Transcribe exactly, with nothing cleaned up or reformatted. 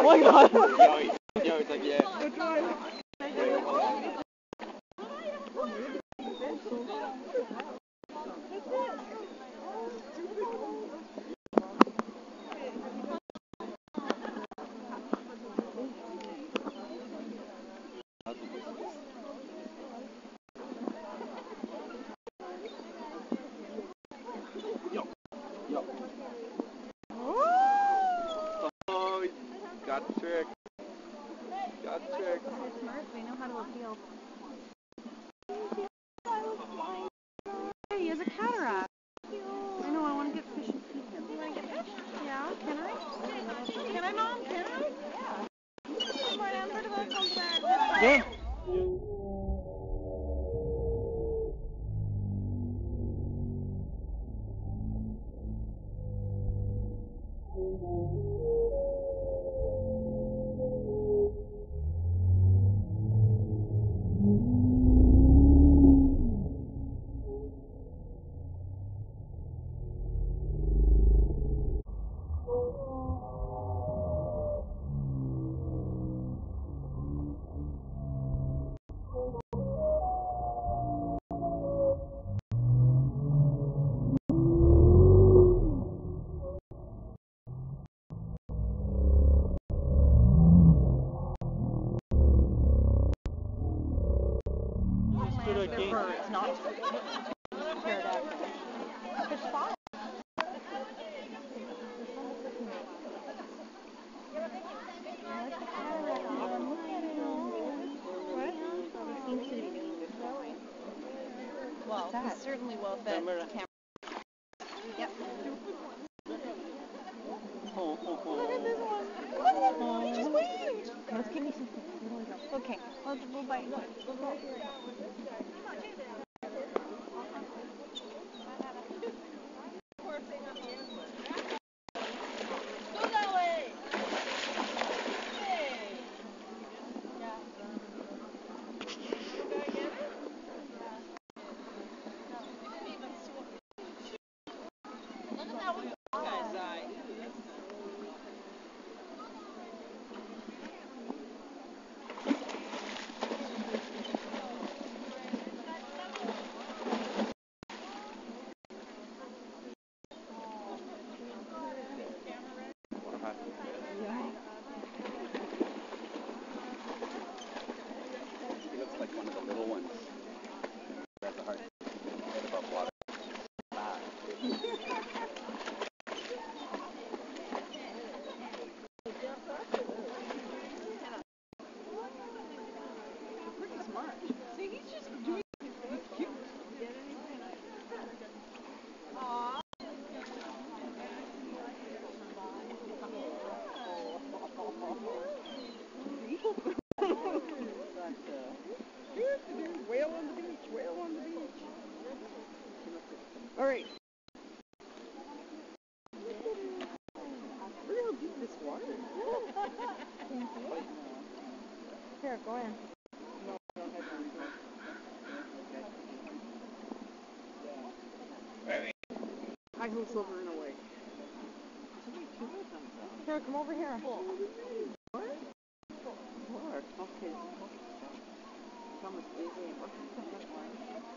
my god. Yo, yo, it's like, yeah. Yo, yo. Oh, got the trick. Got the trick. They're smart. They know how to appeal. Hey, he has a cataract. I know. I want to get fish and feed him. You want to get fish? Yeah. Can I? Can I, Mom? Can I? Yeah. Yeah. They're birds, not pterodactyls. There's five. Well, he's certainly well fed. Camera. Yep. Oh, oh, oh. Look at this one. Oh, he just waved. Let's give me some food. Okay, let's we'll bite. We'll go. He looks like one of the little ones. That's a heart. Head above water. Ah. Pretty smart. See, he's just doing. He's cute. Aww. Whale on the beach, whale on the beach. Alright. Look how deep this water is. Here, go in. No, I don't have any. I go silver in a way. Here, come over here. What? What? Okay. Come with A A.